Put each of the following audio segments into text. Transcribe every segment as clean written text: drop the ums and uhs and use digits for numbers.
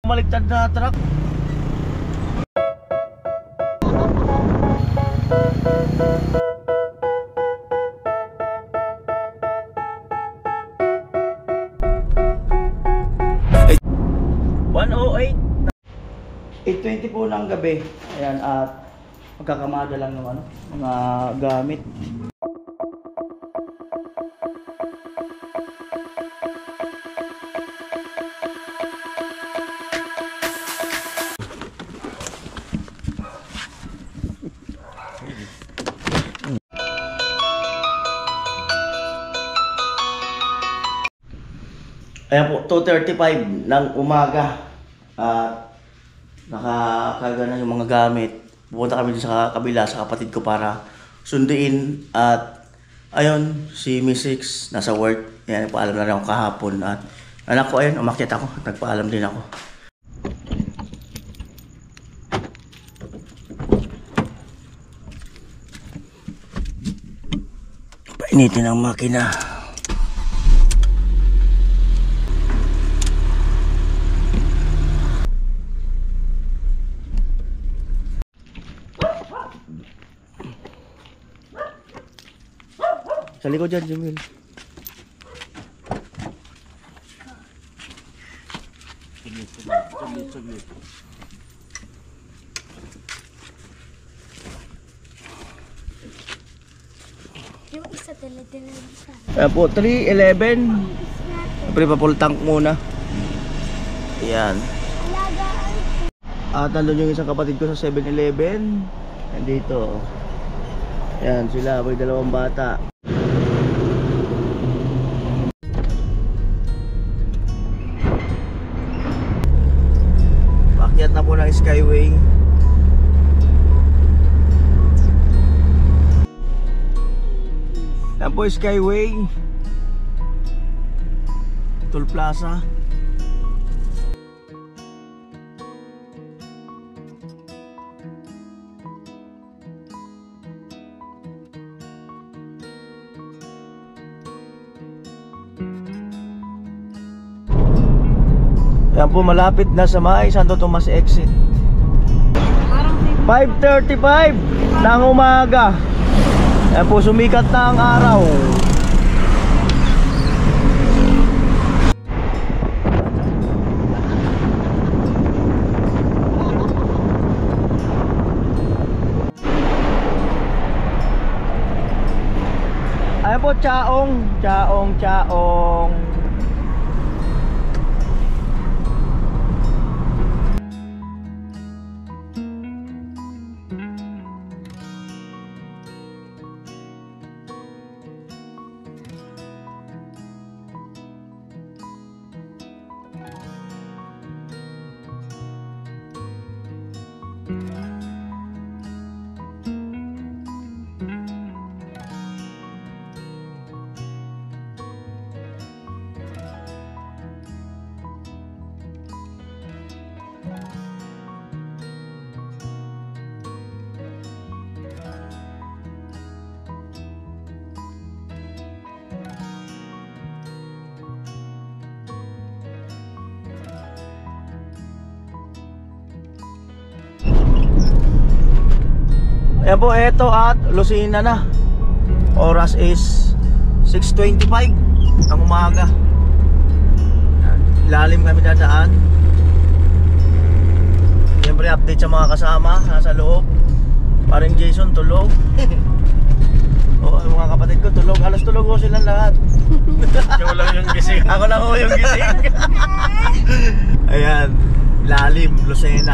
Baliktad na truck. Ay, 108. 8:20 po ng gabi. Ayan, at magkakamada lang ng ano, mga gamit. Ayan po, 2:35 ng umaga. At nakakarga na yung mga gamit. Pupunta kami sa kabila sa kapatid ko para sunduin. At ayun, si Miss Six nasa work. Ayan, nagpaalam na rin ako kahapon. At anak ko, ayun, umakyat ako. Nagpaalam din ako. Painitin ang makina. Sa likod dyan, Jamil. Saglit. Yung isa tele-tele. Ayan po, 3:11. Siyempre, pa-full tank muna. Ayan. At nandun yung isang kapatid ko sa 7-Eleven. Nandito. Ayan, sila. May dalawang bata. Pakyat na po ng Skyway. Yan po Skyway, Toll Plaza. Yan po, malapit na sa may Santo Tomas exit. 5:35 ng umaga. Yan po, sumikat na ang araw. Ayan po, Chaong. Ayan po, eto at Lucena na. Oras is 6:25 ng umaga. Lalim kami dadaan. Siyempre update sa mga kasama nasa loob. Paring Jason tulog. O, yung mga kapatid ko tulog. Alas tulog ko silang lahat. Ikaw lang yung gising. Ako lang ko yung gising. Ayan, lalim, Lucena.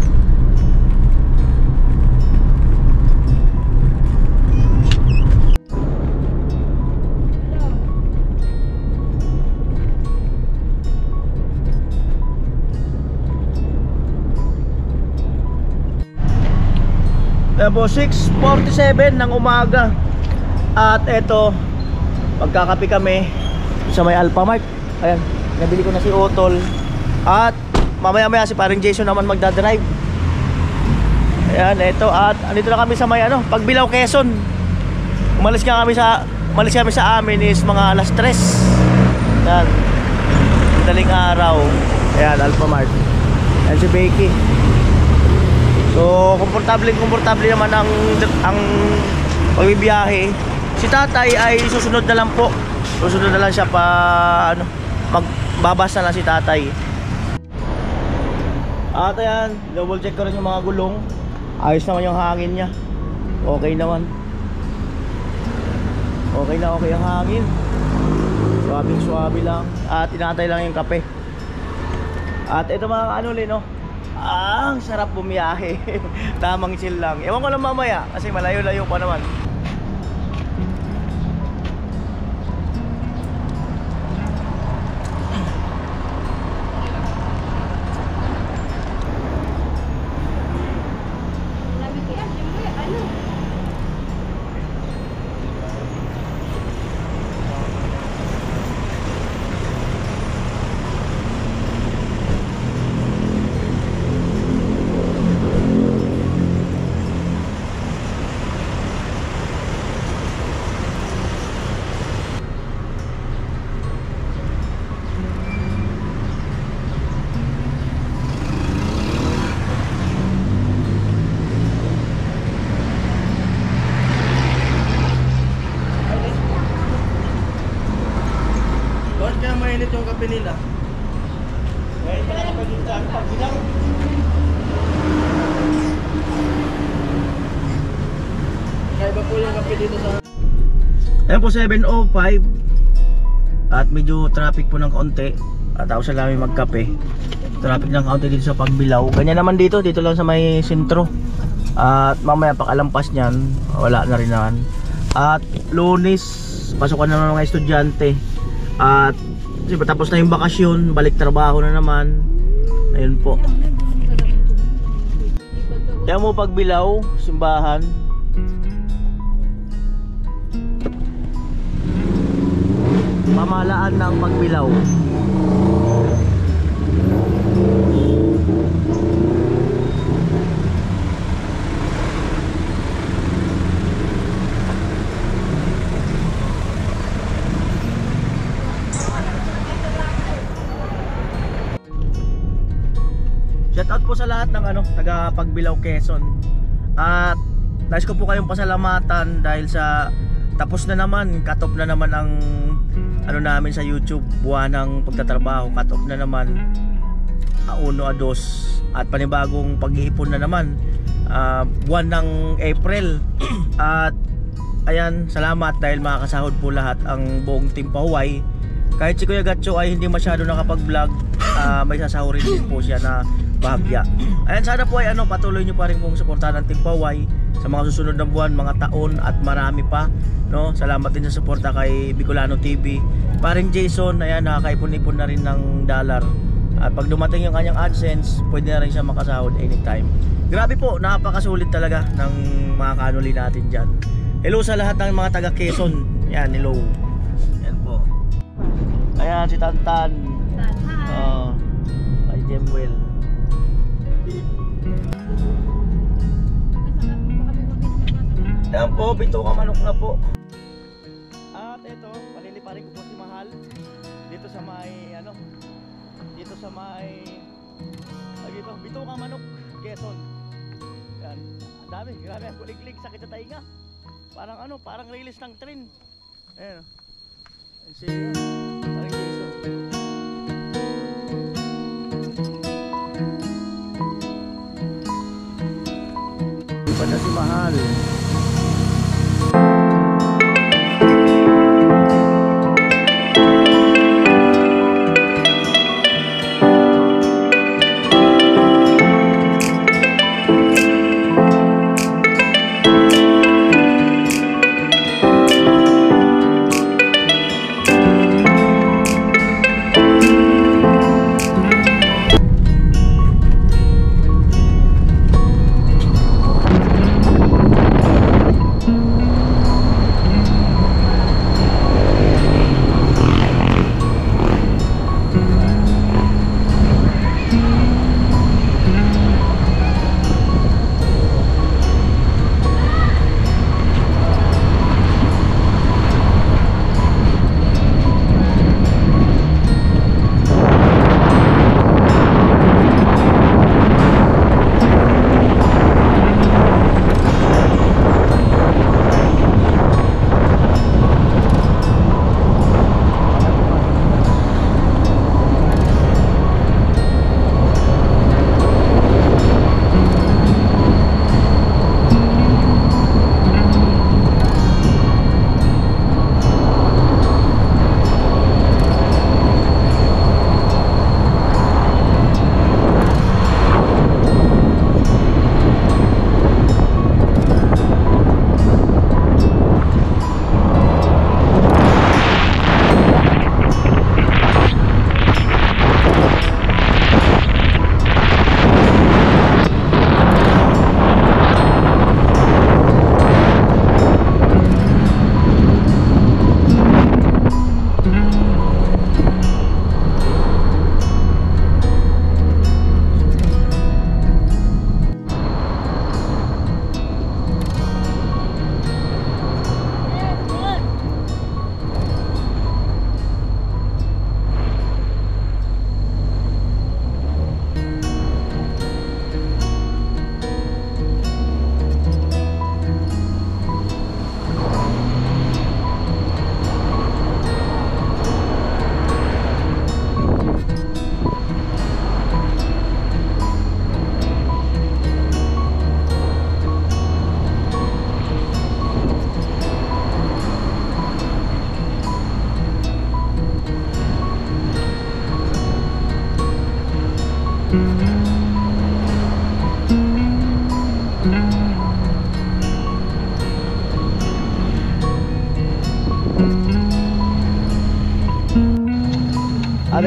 Ayan po, 6:47 ng umaga. At eto, magkakape kami sa may Alphamart. Ayan, nabili ko na si Otol. At mamaya-maya si paring Jason naman magdadrive. Ayan, eto. At andito na kami sa may Pagbilao, Quezon. Umalis kami sa amin is mga alas 3. Ayan, daling araw. Ayan, Alphamart. Yan si Becky. So, komportable naman ang pagbibiyahe. Si tatay ay susunod na lang po. Susunod na lang siya pa ano, magbabas na lang si tatay. At ayan, double check ko rin yung mga gulong. Ayos naman yung hangin niya. Okay naman. Okay ang hangin. Suwabing-suwabi lang. At tinatay lang yung kape. At ito mga ano ulit, no? Ang sarap bumiyahe. Tamang chill lang. Ewan ko lang mamaya kasi malayo-layo pa naman. Kaya mainit yung kape nila. Ngayon pala kapag yung pagbilang. Kaya iba po yung kape dito sa... Ayan po 7:05. At medyo traffic po ng kaunti. At ako sa namin magkape. Traffic ng kaunti dito sa Pagbilao. Ganyan naman dito lang sa may sentro. At mamaya pakalampas niyan, wala na rin naman. At Lunes, pasukan na ng mga estudyante. At tapos na yung bakasyon, balik trabaho na naman. Ayun po. Kaya mo Pagbilao, simbahan. Pamahalaan ng Pagbilao. Shoutout po sa lahat ng taga Pagbilao, Quezon. At nais ko po kayong pasalamatan dahil sa tapos na naman, cut off na naman ang namin sa YouTube, buwan ng pagtatrabaho, cut off na naman 1, 2 at panibagong pag-iipon na naman buwan ng April. At ayan, salamat dahil makakasahod po lahat ang buong Team Pahuway. Kahit si Kuya Gatcho ay hindi masyado nakapag-vlog, may sasahurin din po siya na bahagya. Ayan, sana po ay patuloy nyo pa rin pong suportahan ng Team Pahuway sa mga susunod na buwan, mga taon at marami pa, no? Salamat din sa suporta kay Bicolano TV. Paring Jason, ayan, nakakaipon-ipon na rin ng dollar. At pag dumating yung kanyang AdSense, pwede na rin siya makasahod anytime. Grabe po, napakasulit talaga ng mga kanuli natin dyan. Hello sa lahat ng mga taga Quezon. Yan, hello. Yan po. Ayan, si Tantan. Kay Jemwell. Yan po, bituka manok na po. At ito, paliliparin ko po si Mahal dito sa may dito sa may dito, bituka manok, Quezon. Yan, ang dami, grabe ang kuliglig, sakit sa tainga. Parang parang release ng train. Ayan. Ayan si parang Quezon. Iba na si Mahal.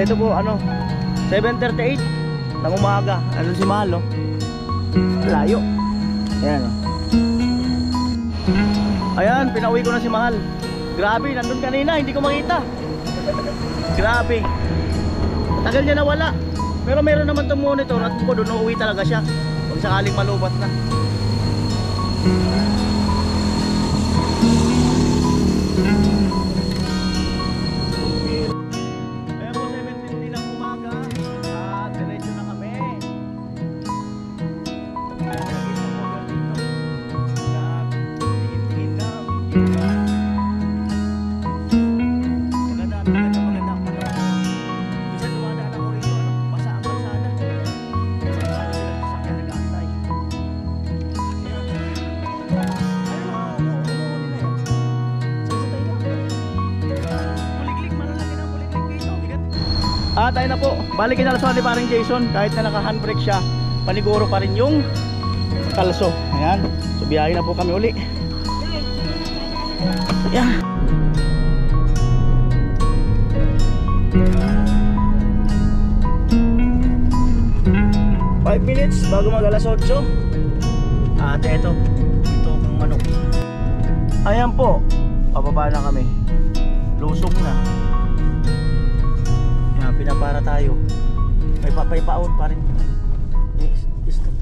Bale ito po ano 7:38 ng umaga. Ano si Mahal oh. Layo. Ayan oh. Ayan, pinauwi ko na si Mahal. Grabe, nandun kanina, hindi ko makita. Grabe. Tagal niya nawala. Pero meron naman itong monitor at po doon uuwi talaga siya pag sakaling malubat na. Ayan po 7:50 ng umaga at diretso na kami. Tingin-tingin lang. Maganda. Minsan dumadaan ako rito, basa ang kalsada. Sila sasakyan nag-aantay. Tayo na po. Balik kinalasuhan ni parang Jason. Kahit na naka-handbrake siya, paniguro pa rin yung kalso. Ayan. So biyahe na po kami uli. Ayan. Five minutes bago mag alas 8. At eto, ito ang manok. Ayan po, pababa na kami. Lusong na. Ayan, pinapara tayo. May papaypaon pa rin. Stop.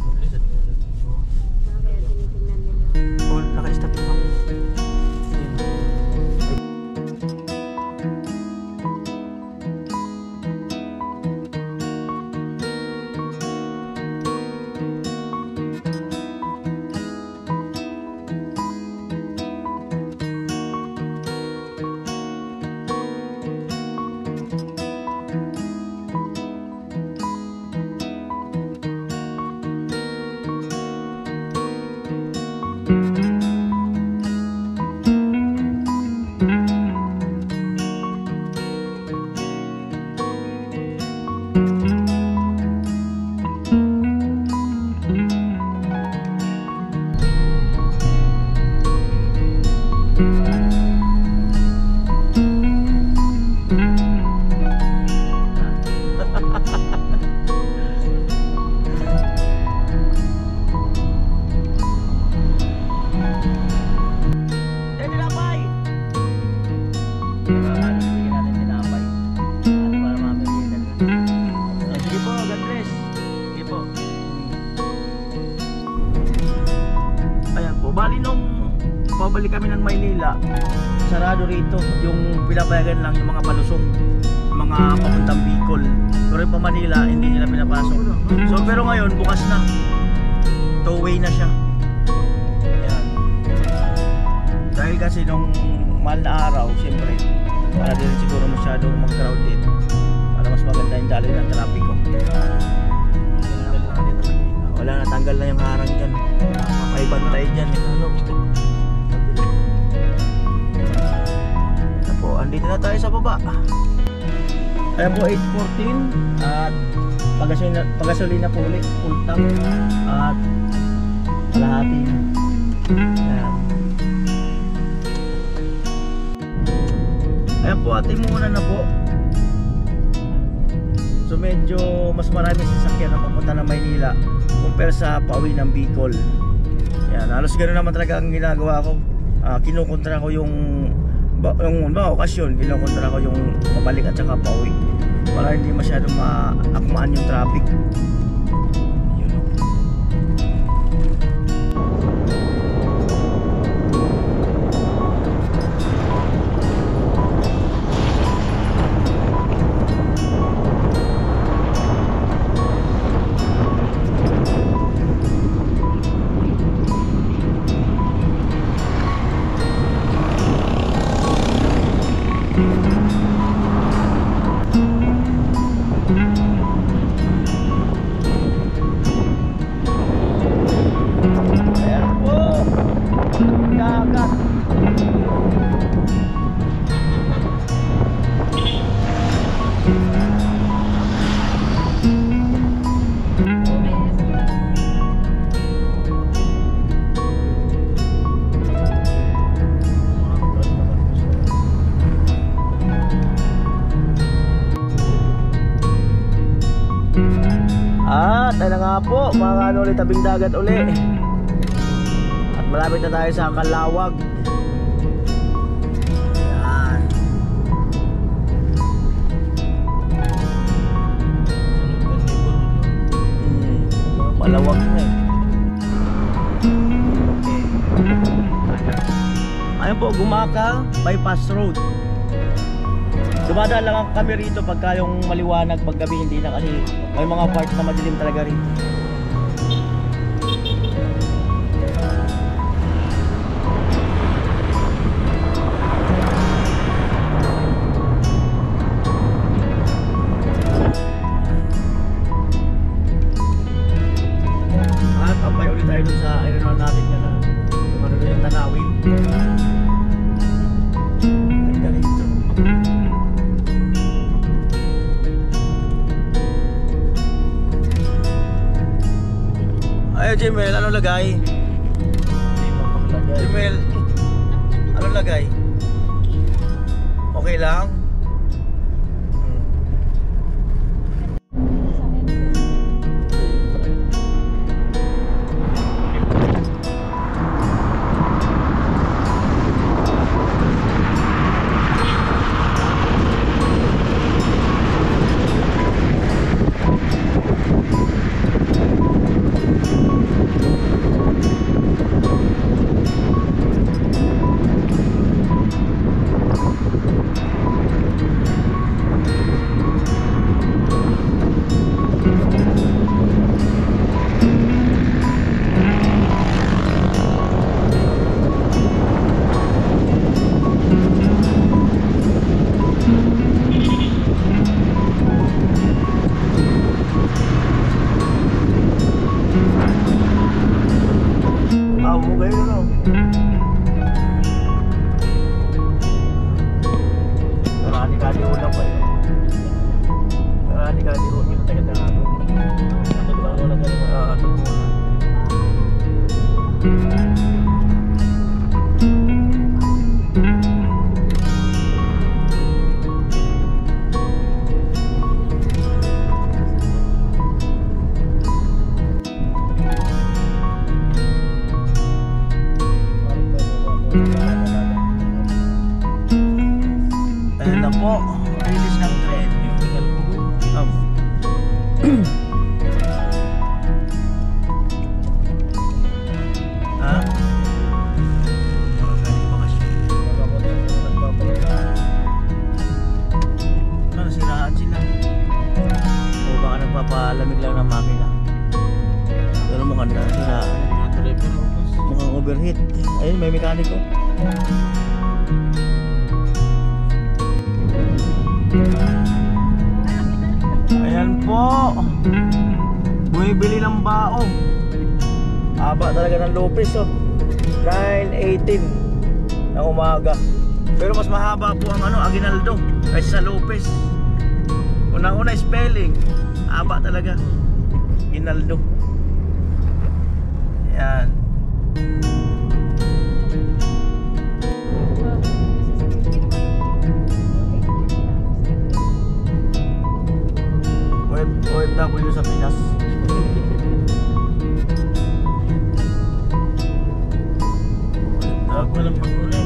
Oh, naka-stop na kami. Bali nung pabalik kami ng Maynila, sarado rito yung pinapayagan lang yung mga palusong, mga papuntang Bicol. Pero yung pa Manila hindi nila pinapasok. So pero ngayon bukas na, two-way na siya. Ayan. Dahil kasi nung mahal na araw, siyempre para din siguro masyadong mag-crowded, para mas maganda yung daloy ng trapiko. Wala na, tanggal na yung harang dyan. May bantay dyan. Ito po, andito na tayo sa baba. Ayan po, 8:14 at pagasolina po ulit, full tank at kalahati na. Ayan. Ayan po, ating muna na po. So medyo mas marami sasakyan na papunta ng Maynila compare sa pauwi ng Bicol. Yan, halos ganoon naman talaga ang ginagawa ko. Kinukontra ko yung okasyon, kinukontra ko yung pabalik at saka pauwi para hindi masyadong maakmaan yung traffic. Yun o. nga po, mga ano ulit, tabing dagat uli. At malapit na tayo sa Kalawag. Yan. Malawag na eh. Ayun po, Gumaka Bypass Road. Dumadaan lang kami rito pagka yung maliwanag, paggabi hindi na, kasi may mga part na madilim talaga rito. At tambay ulit tayo dun sa aeronaut natin yan na ano yung tanawin. Ganda rito. Ayo Jimel, ano lagay? Jimel, ano lagay? Okay lang? Ayan na po, release ng train. Ha? Nasiraan sila. O baka nagpapalamig lang ng makina. Pero mukhang nasiraan. Mukhang overheat. Ayun, may mekaniko. Ayan po, bumibili ng baong. Haba talaga ng Lopez, oh. 9:18 ng umaga. Pero mas mahaba po ang Aguinaldo kaysa sa Lopez. Unang-una spelling, haba talaga Aguinaldo. Ayan. OFW sa Pinas. Walang pag-uli.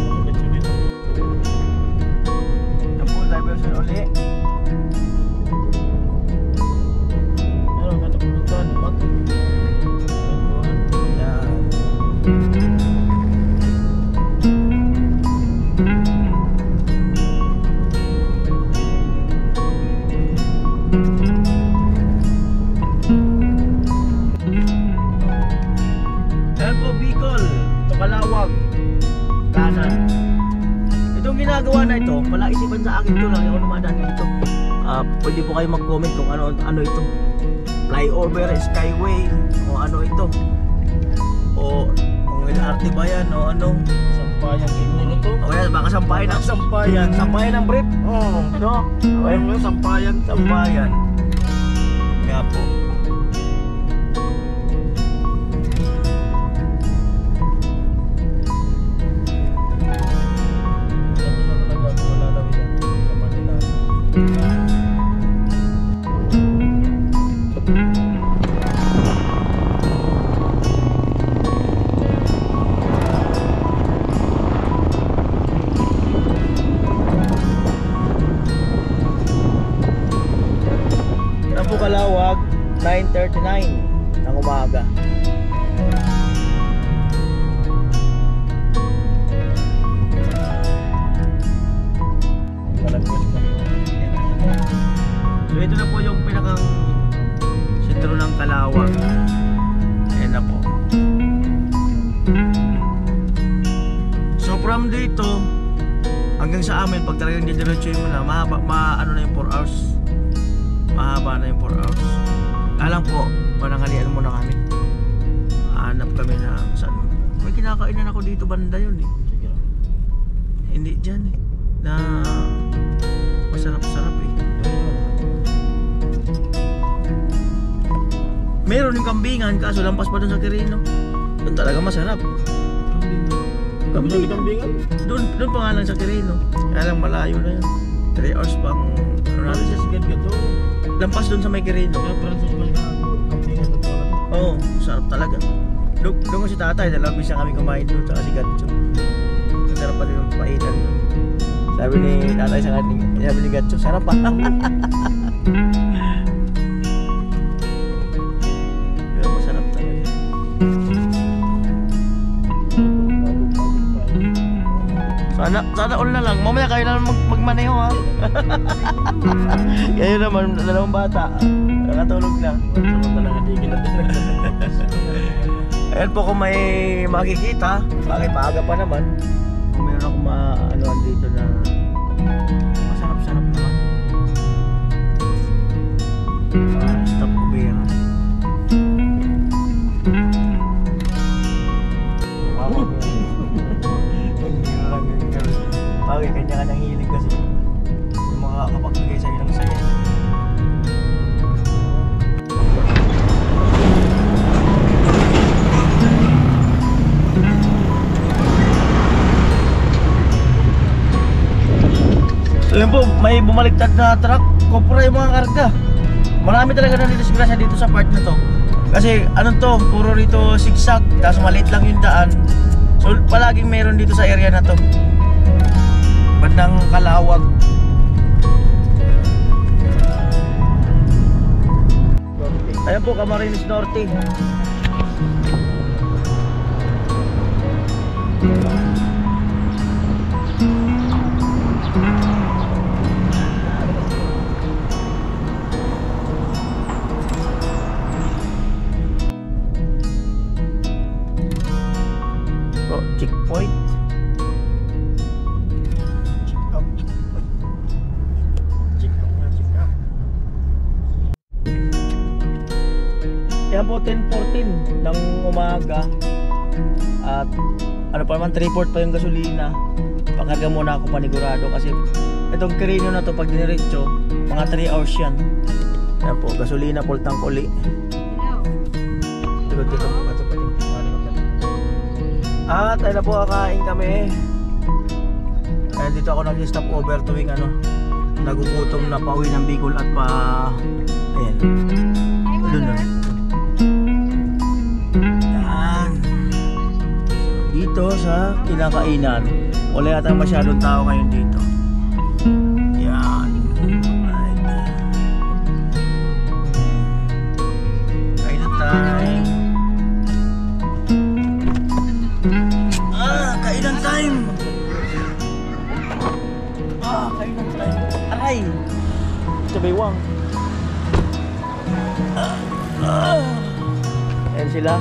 Yan po, diversion uli. Yan. Yan po, Bicol to Kalawag kanan. Itong ginagawa na ito, palaisipan sa akin ito lang yung lumadaan dito. Pwede po kayo mag-comment kung ano ito, flyover, skyway, o ano ito, o kung LRT ba yan, o ano, Sampayan siguro to. o kaya baka sampayan ng sampayan ng brief. Oo. No? Okay. Ayun, sampayan. Sampayan. Nga po. Ito na talaga ako malalawin sa Manila. 10:49 ng umaga. So ito na po yung pinakang sentro ng Calauag. Ayan na po. So from dito hanggang sa amin, pag talagang didiretsuhin mo na, ano na yung 4 hours. Mahaba na yung 4 hours. Alam po, panangalian muna kami. Hanap kami na saan. May kinakainan ako dito banda yun eh. Hindi dyan eh. Na masarap-sarap eh. Meron yung kambingan, kaso lampas pa dun sa Quirino. Doon talaga masarap. Kambingan? Doon pa nga lang sa Quirino. Kaya lang malayo na yun. 3 hours pang Ano siya sigat ka to? lampas doon sa may Quirino. Kaya parang sa kambingan na to. Oo, sarap talaga. Doon ko si tatay, dalawang bisa kami kumain doon sa Gatcho. Masarap pa din yung painan doon. Sabi ni tatay sa kanin, sabi ni Gatcho, sarap pa. Pero masarap talaga. Sana all na lang. Mamaya kayo na magmaneho ha. Kayo naman, dalawang bata. Nakatulog na. Ayan po kung may makikita. Bakit maaga pa naman. Kung meron akong maanuan dito na masarap-sarap naman. Stop ko ba yan? Bagay, kanya-kanyang hilig kasi. Yung mga kapagbigay sa'yo ng saya. Alam po, may bumaliktad na truck. Kopra yung mga karga. Marami talaga na disgrasya dito sa part na to. Kasi ano to, puro rito zigzag. Tapos maliit lang yung daan. So palaging meron dito sa area na to. Bandang Calauag. Ayan po, Camarines Norte. Checkpoint. Yan po 10:14 ng umaga. At ano pa naman, 3/4 pa yung gasolina. Pakarga muna ako panigurado kasi itong Quirino na to pag diniretso, mga 3 hours yan. Yan po, gasolina, full tank uli. Tulad dito po, ito pa. At ayun na po, kakain kami. Ayun, dito ako nag-stop over tuwing nagugutom na pauwi ng Bicol at pa ayan, doon na. Yan. So, dito sa kinakainan, wala yata masyadong tao ngayon dito. Yan. Alright. Kainan time. Kainan time. Kainan time. Aray. Sabaywang. Ayan sila.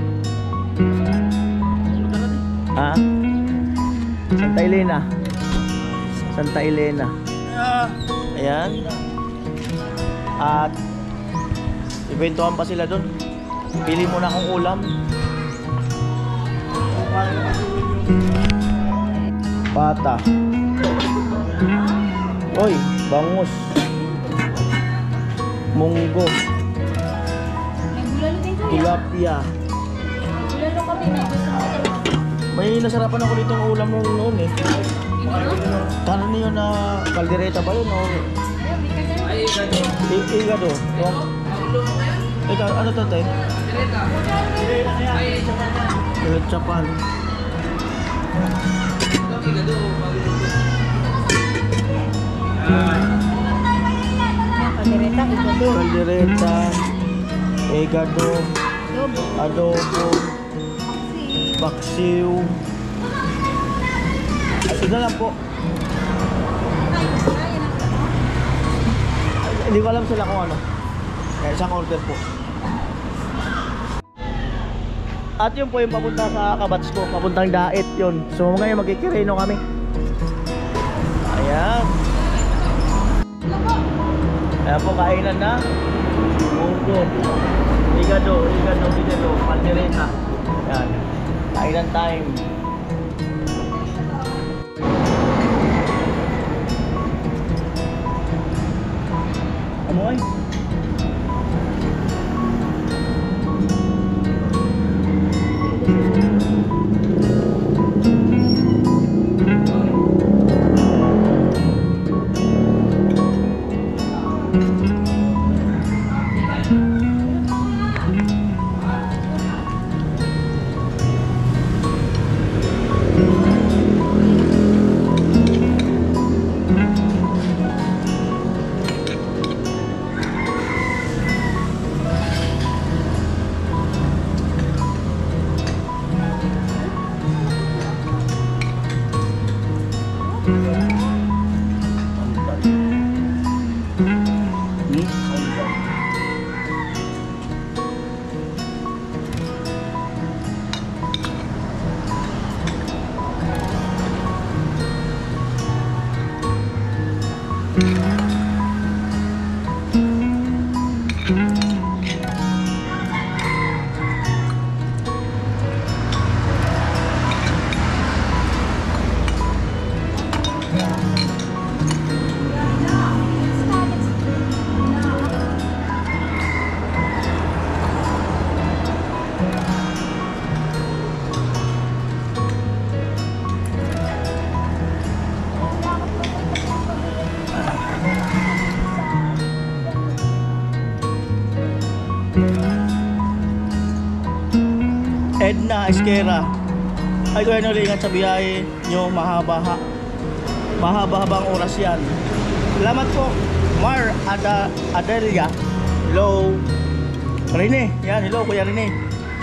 Santa Elena. Santa Elena. Ayan. At ibentuhan pa sila doon. Pili muna akong ulam. Pata. Oy, bangus. Munggo. Tilapia. May nasarapan ako ditong ulam noon eh. Kano niyo na kaldereta ba yun o? Igado. Ito, ano to tayo? Chapan. Kaldereta. egado, adobo, paksiw. Ito na lang po. Hindi ko alam sila kung ano. Kaya isang order po. At yun po yung papunta sa kabats ko, papuntang Dait yun. So ngayon magkikireno kami. Ayan. Ayan po, kainan na. Munggo, igado, pandereta. Ayan. Kainan time. Amoy. Edna Esquera. Ay kuya no, ingat sa biyahe nyo, mahaba-habang oras yan. Salamat po. Mar Adelia. Hello Rene, yan, hello kuya Rene.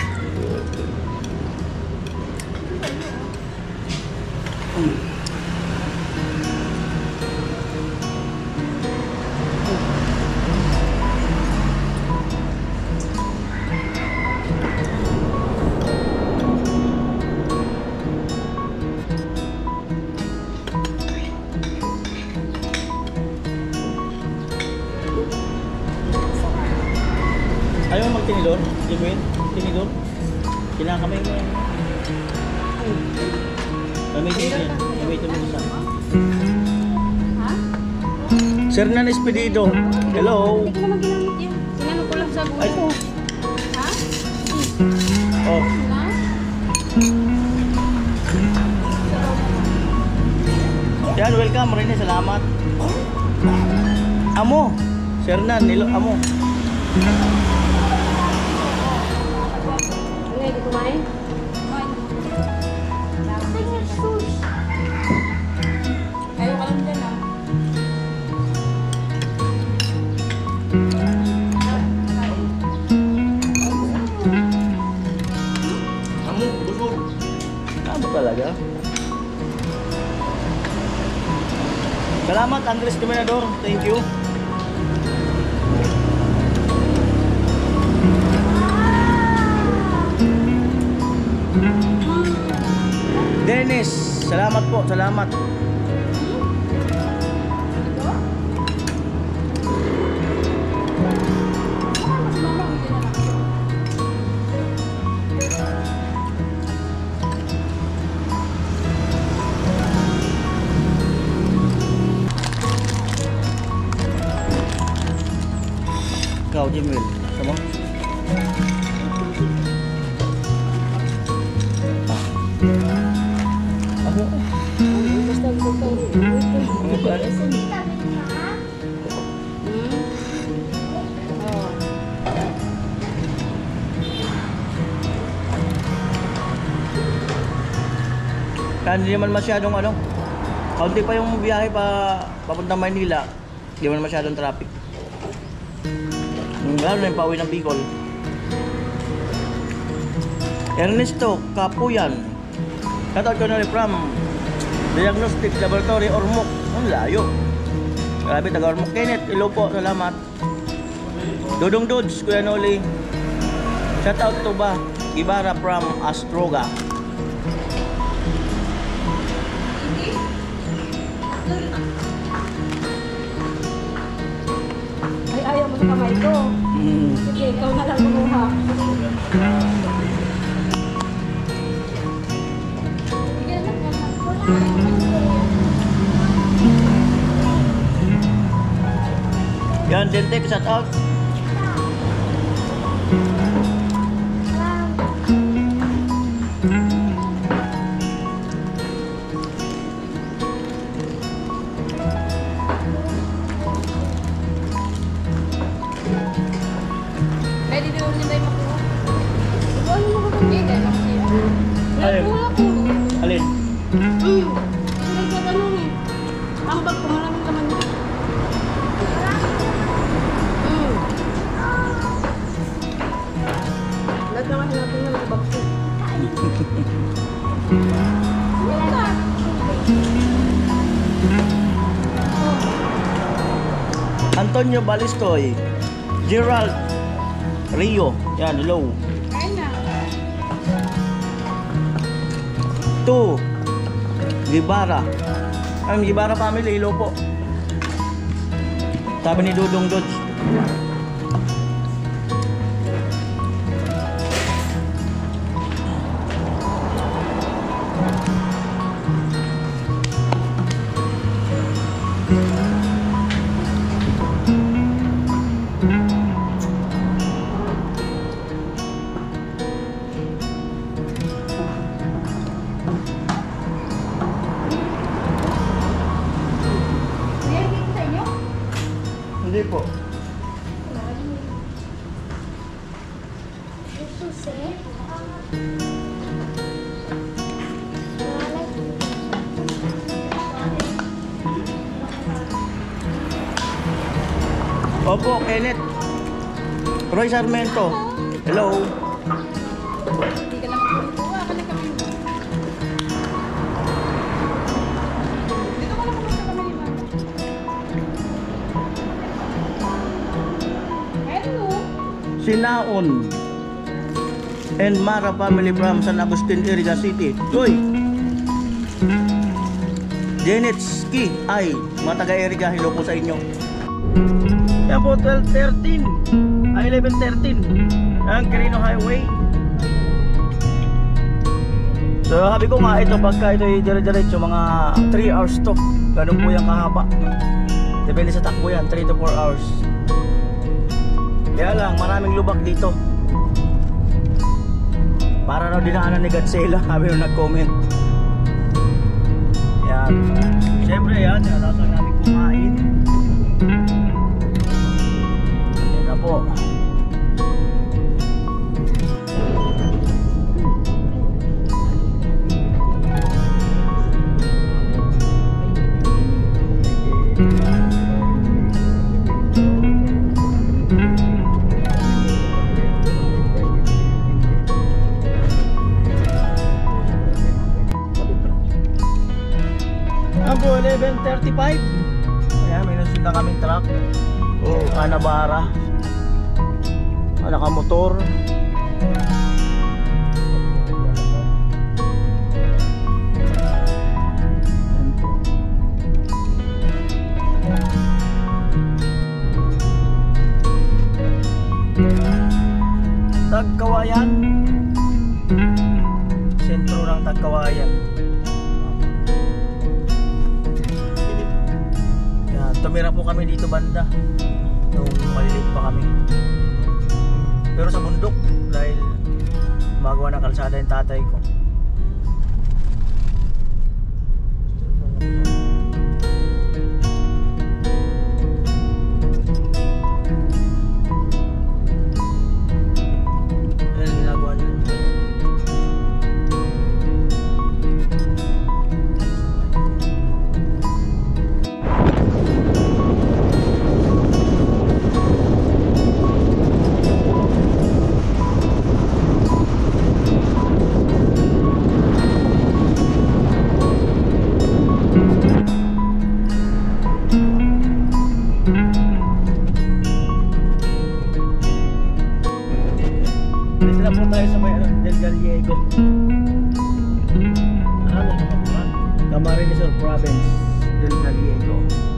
Ayaw magtinidor? Ibuin? Tinidor? Kinakamay mo yan. Gamitin mo yan. Gamitin mo isa. Ha? Sir Nan Espedido. Hello. Hindi ko naman ginamit yun. Sinano ko lang sa buhay. Ay. Ha? Oh. Na? Yan, welcome Rene. Salamat. Amo. Sir Nan, amo. Hindi ko kumain. Ayaw ka lang dyan ah. Amo, busog. Amo talaga. Salamat Andres Dominador. Thank you. Dennis, salamat po, salamat. Ikaw, Jimil, sama? Ako. Basta ko ito. Ano ba? Kaya hindi naman masyadong ano, kaunti pa yung biyahe papuntang Maynila. Hindi naman masyadong traffic. Lalo na yung pauwi ng Bicol. Ernesto Capuyan. Shoutout ko na rin from Diagnostic Laboratory Ormoc. Ang layo. Grabe, taga Ormoc. Kenneth, hello po, salamat. Dodong Dudes, Kuya Noli. Shoutout to ba Ibarra from Astroga. Ay, ayaw mo sa kamay ko. Sige, ikaw na lang kumuha. Yan, Dentek, shoutout. Pwede din ulit tayo makuha. Ano mo ba kami? Dahil ako siya. Alin? Nakuha ko. Alin? Nagtatanong eh. Ang bag ko maraming laman niya. Lahat naman natin na mga bag ko. Antonio Balistoy. Gerald Rio. Yan, hello. Ayun na. 2 Gibara. Ang Gibara family, hello po. Sabi ni Dudong Dodge. Hindi po. Opo, Kenneth. Roy Sarmento. Hello. Hindi ka naman kuha ka na kami. Dito ka na pumunta kami ni Mama. Hello. Sinaon and Mara family from San Agustin, Iriga City. Uy! Janet Ski ay mga taga-Iriga, hello po sa inyo. Yan po, 12:13 ay 11:13 ang Quirino Highway. So sabi ko nga, ito pagka ito ay dire-diretso mga 3 hours to. Ganun po yung kahaba. Depende sa takbo yan, 3 to 4 hours. Kaya lang, maraming lubak dito. Para raw dinaanan ni Godzilla, sabi nung nag-comment. Yan. Siyempre yan, natapos lang namin kumain. Yan na po. Ang po, 11:35. Ayan, may nasunod na kaming truck. O, Canavara. Nakamotor. Ayan po. Tagkawayan. Sentro ng Tagkawayan. Tumira po kami dito banda nung maliliit pa kami, pero sa bundok dahil magawa ng kalsada yung tatay ko. Ayan, ginagawa nila. Dito na po tayo sa may Del Gallego, Ano yung kapatulan? Camarines Sur Province, Del Gallego.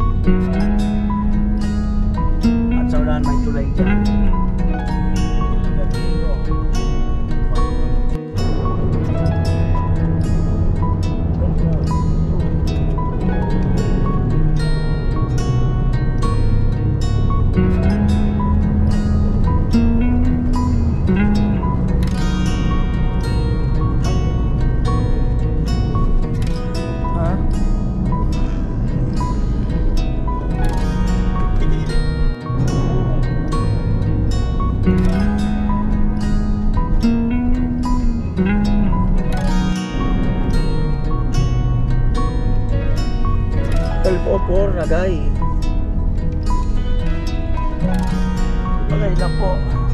At sa unahan may tulay dyan. Or nagay. Okay na po.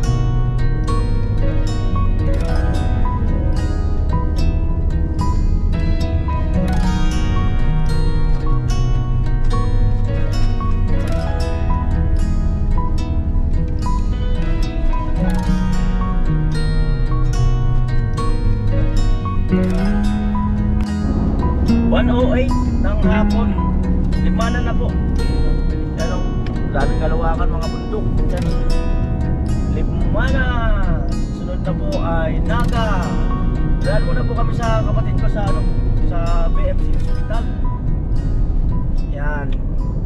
Ng hapon, limanan na po. Yan o, daming kalawakan mga bundok. Yan o, Limana. Sunod na po ay Naga. Dahil muna po kami sa kapatid ko sa sa BMC Hospital. Yan.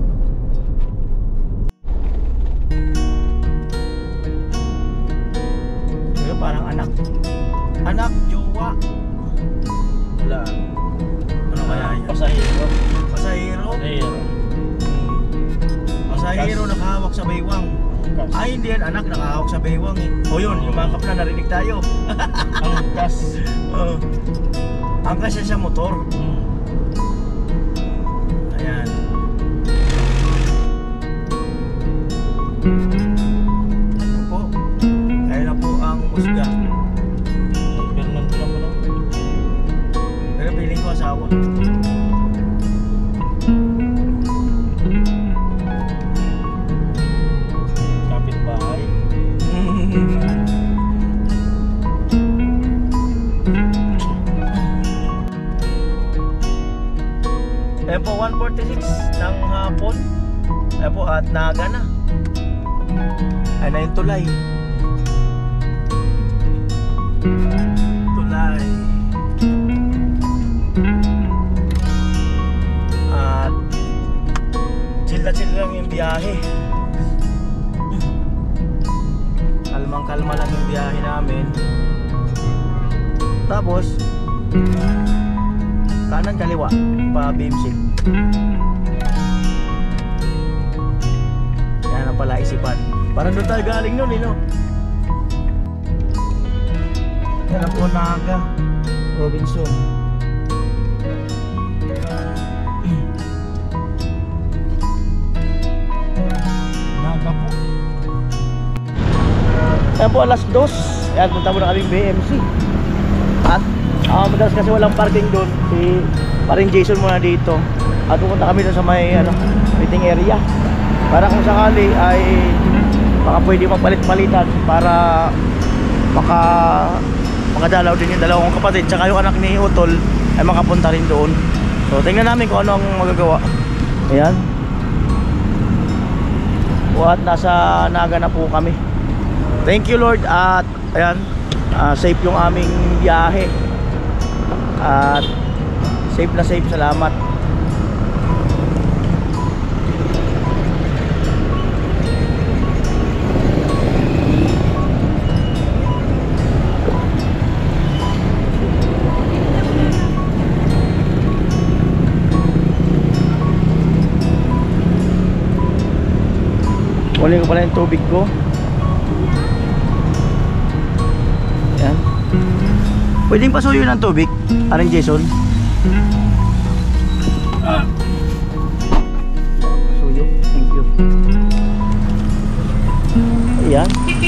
Kaya parang anak jowa. Wala. Ano kaya yan? Pasahero. Pasahero? Pasahero nakahawak sa baywang. Ay hindi yan, anak nakahawak sa baywang eh. O yun, yung backup na narinig tayo. Angkas. Angkas siya sa motor. Ayan. Ayan po. Kaya na po ang musga. Ganun ko naman ako. Pero piling ko asawa. Kapitbahay. Ayan po, 1:46 ng hapon. Ayan po, at Naga na. Ayan na yung tulay. Tulay. At chill na chill lang yung biyahe. Kalmang kalma lang yung biyahe namin. Tapos kanan kaliwa pa BMC. Yan ang pala isipan. Parang doon tayo galing nun no? Yan ang po Naga Robinson. Naga po. Yan po alas 2. Yan, punta mo na kaming BMC. At madalas kasi walang parking doon. Si paring Jason muna dito. At pupunta kami doon sa may waiting area. Para kung sakali ay baka pwede magpalit-palitan para makadalaw din yung dalawang kapatid tsaka yung anak ni Utol ay makapunta rin doon. So tingnan namin kung ano ang magagawa. Ayan. At nasa Naga na po kami. Thank you Lord. At ayan, safe yung aming biyahe. At safe na safe, salamat. Kunin ko pala yung tubig ko. Ayan. Pwedeng pasuyo ng tubig, Aring Jason. Pasuyo, thank you. Ayan.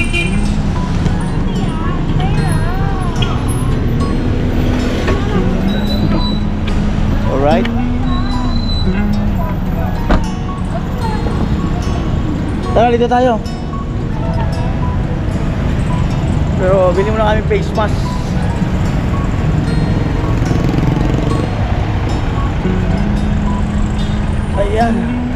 Alright. Tara, dito tayo. Pero bili muna kami face mask. Ayan.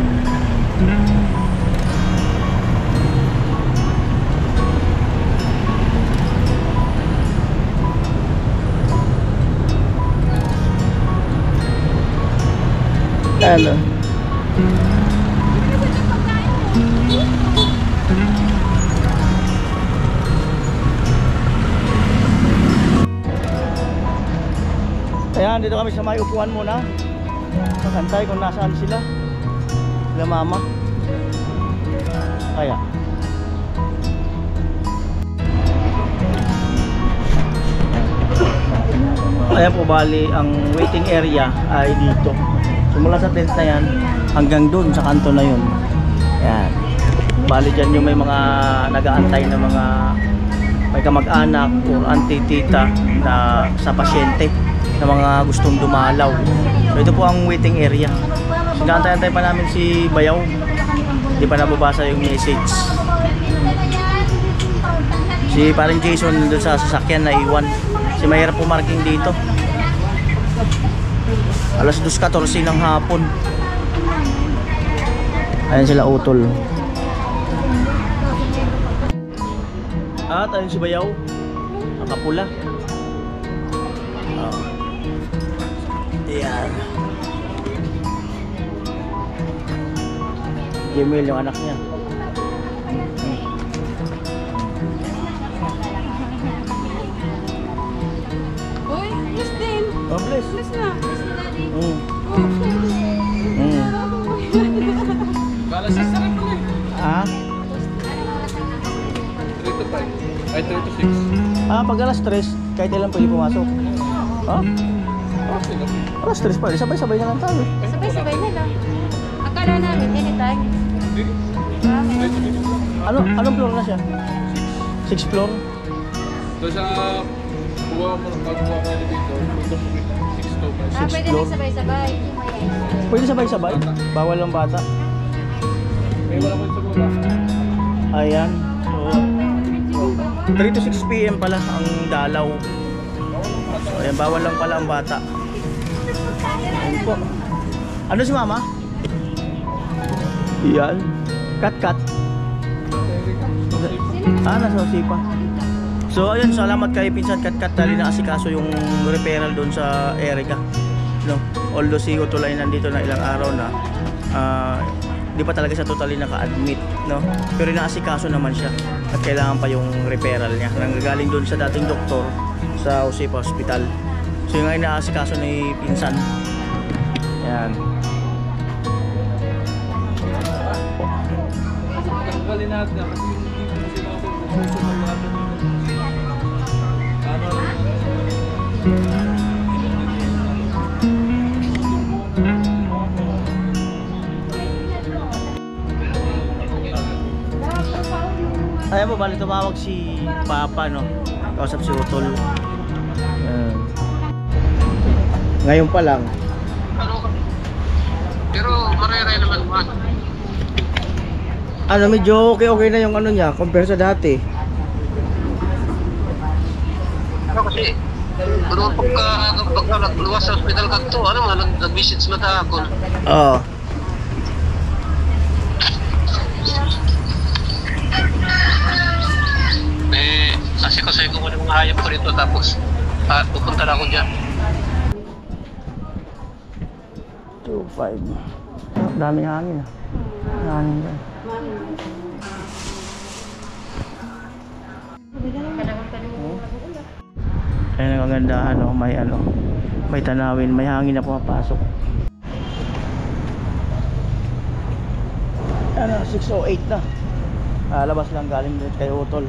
Ano? Ayan, dito kami sa may upuan muna. Magantay kung nasaan sila. Sila mama. Kaya. Ayan po, bali ang waiting area ay dito. Simula sa tent na yan hanggang dun sa kanto na yun. Ayan. Bali dyan yung may mga nag-aantay na mga may kamag-anak o auntie, tita na sa pasyente na mga gustong dumalaw. So ito po ang waiting area. Sinantay-antay pa namin si Bayaw. Hindi pa nababasa yung message. Si parang Jason doon sa sasakyan na iwan. Si mahirap pumarking dito. Alas 2:14 ng hapon. Ayan sila utol. At ayun si Bayaw. Nakapula. Ayan. Gmail yung anak niya. Uy, bless din. Oh, bless. Bless na. Bless na daddy. Kala sa sarap ko eh. Ah? 3 to 5. Ay, 3 to 6. Ah, pag alas 3, kahit ilan pwede pumasok. Ah? Alas 3 pa, sabay-sabay na lang tayo. Sabay-sabay na lang. Akala namin, anytime. Anong floor na siya? 6 floor? So sa buwa mo ng pagbuwa mo dito, 6 to 5. Ah, pwede floor. na sabay-sabay. Pwede sabay-sabay? Bawal ang bata. May wala mo sa buwa. Ayan. So, 3 to 6 PM pala ang dalaw. So, ayan, bawal lang pala ang bata. Ayan po. Ano si mama? Yan. Kat-kat. Ah, nasa Osipa. So ayun, salamat kay Pinsan Kat-kat dahil naasikaso yung referral doon sa Erica. No? Although si Utol ay nandito na ilang araw na, di pa talaga siya totally naka-admit, no? Pero naasikaso naman siya at kailangan pa yung referral niya. Nanggagaling doon sa dating doktor sa Osipa Hospital. So yung ay naasikaso ni Pinsan. Yan. Tanggalin natin na kasi hindi ko kasi makapuso natin. Ano Ayan po, bali tumawag si Papa, no? Kausap si Utol. Ngayon pa lang. Pero mareray naman man. Ano, medyo okay na yung ano niya compare sa dati. Ano kasi, ano pagka luwas sa hospital ka to, ano man, nag-visit sa mata ako. Oo. Kasi kasi ko muna mga hayop ko rito tapos pupunta na ako dyan. 2.5. Daming hangin ah. Hangin dyan. Ayun ang kagandahan, no? May tanawin, may hangin na pumapasok. Ano, 6:08 na. Labas lang galing doon kay Utol.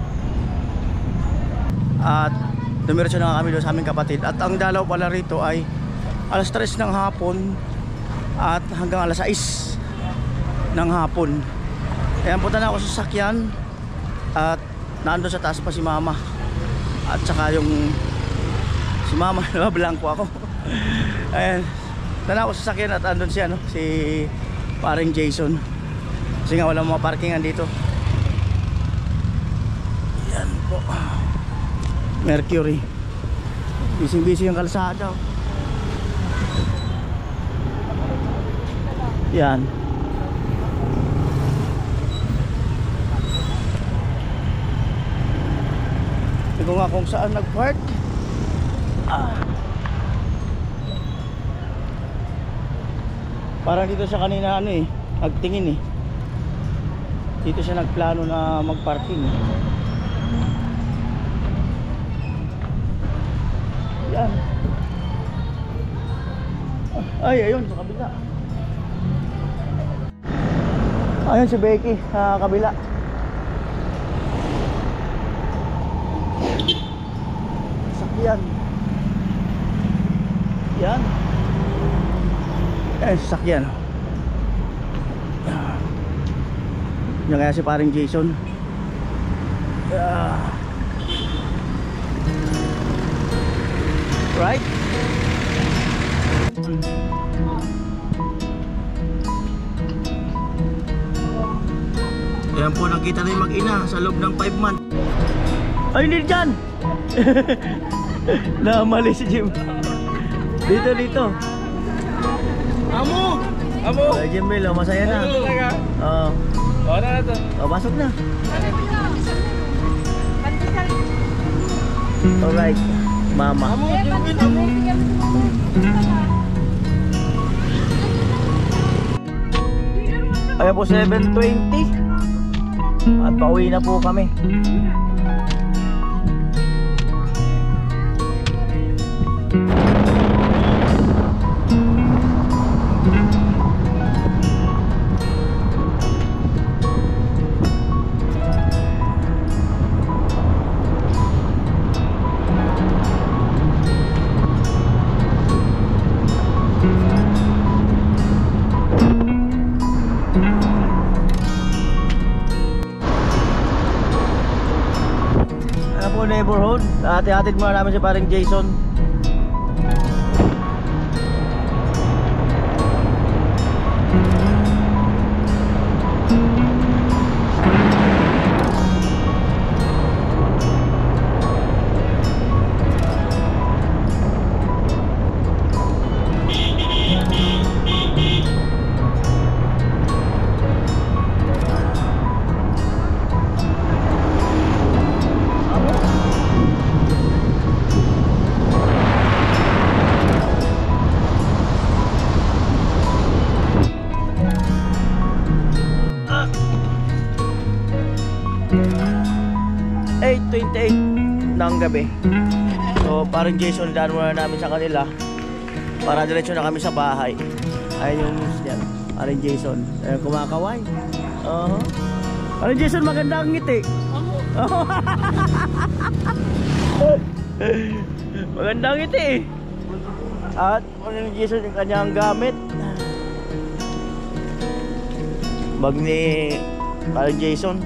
At dumiretso na kami doon sa aming kapatid. At ang dalaw pala rito ay alas 3 ng hapon at hanggang alas 6 ng hapon. Kaya punta na ako sa sakyan at nandun sa taas pa si mama. At saka yung si mama, nabablanko ako. Ayan, nandun ako sa sakyan at andun si, si paring Jason. Kasi nga walang mga parkingan dito. Yan po. Mercury. Busy yung kalsada. Yan. Hindi ko nga kung saan nag-park. Parang dito siya kanina ano eh, nagtingin eh. Dito siya nagplano na mag-parking eh. Yan. Ay, ayun sa kabila. Ayun si Becky sa kabila. Sakyan. Yan. Eh, sakyan. Yan kaya si paring Jason. Right? Ayan po, nakita na yung mag-ina sa loob ng 5 months. Ay, hindi dyan! Namali si Jim. Dito, dito. Amo! Amo! Ay, Jim Mel, masaya na. Oo. Oh, na ito. Oh, pasok na. Alright, mama. Ayan po, 7:20. At pauwi na po kami. Neighborhood. Hati-hatid muna namin si paring Jason. Ng gabi. So parang Jason, daan muna namin sa kanila para diretso na kami sa bahay. Ayun yung news dyan. Parang Jason, ayun, kumakaway. Parang Jason, maganda ang ngiti. Maganda ang ngiti. At parang Jason yung kanyang gamit. Bag ni parang Jason.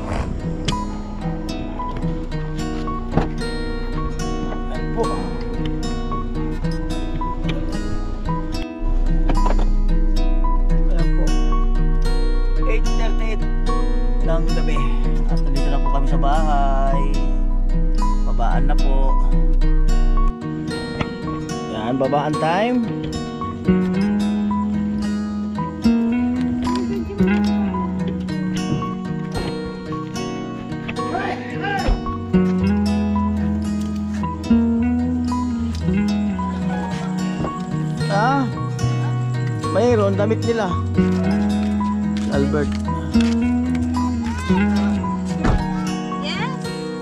Ayan po, 8:38 ng gabi. At nandito na po kami sa bahay. Babaan na po. Yan, babaan time. Mayroon damit nila. Albert. Yes.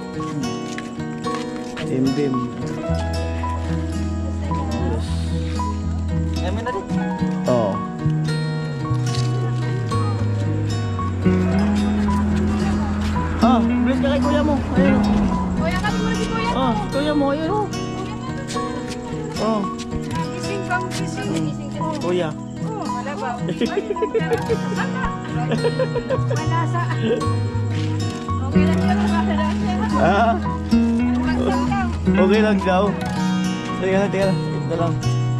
Bim. Yes. Amin na rin. Oh. Bilis ka kay kuya mo. Ayun. Kuya, kami mo na si kuya. Kuya mo, ayun. Gising kang gising. Kuya. Wala ba? Malasa. Okay lang ba naman? Okay lang daw. Tingnan. Ito lang.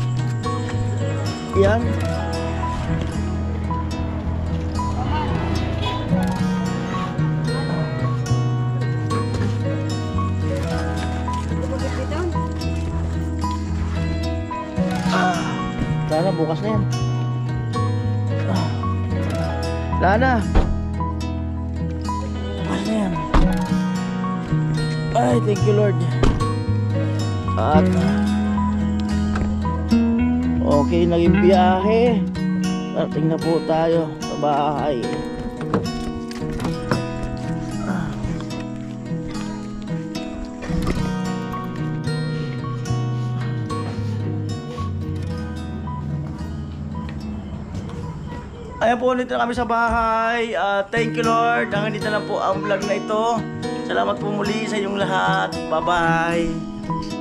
Yan. na, bukas na yan. Wala na. Bukas na yan. Ay, thank you Lord. At okay, naging biyahe. Parating na po tayo sa bahay. Ayan po, nandito na kami sa bahay. Thank you Lord. Hanggang dito lang po ang vlog na ito. Salamat po muli sa inyong lahat. Bye bye.